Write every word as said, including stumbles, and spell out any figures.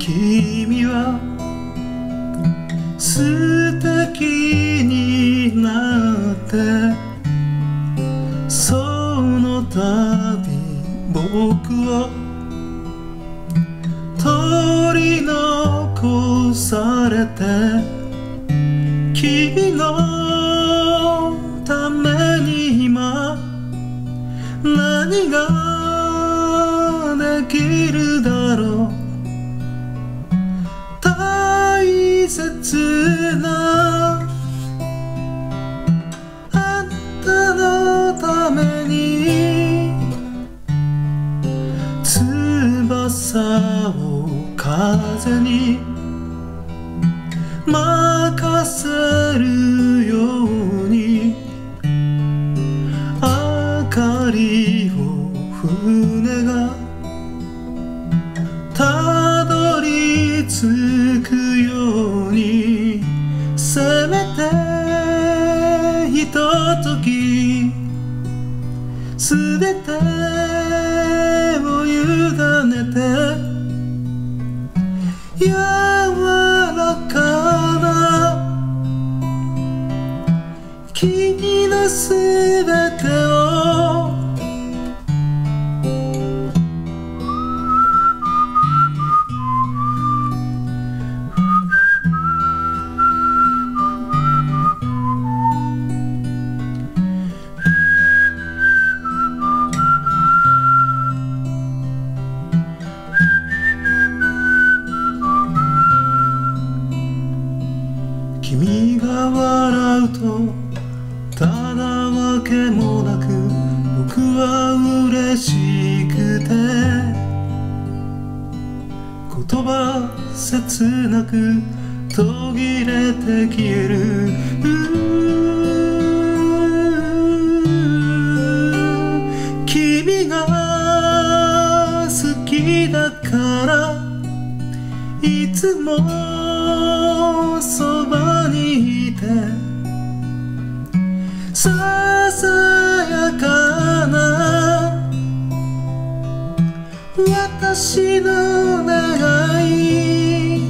君は素敵になってその度僕を取り残されて君のために今何ができるだろう。大切なあんたのために翼を風に任せるように明かりを船がたどり着くようにせめてひとときすべてを委ねて柔らかな君のすべてを君が笑うとただわけもなく僕は嬉しくて言葉切なく途切れて消える君が好きだからいつもそばにいてささやかな私の願い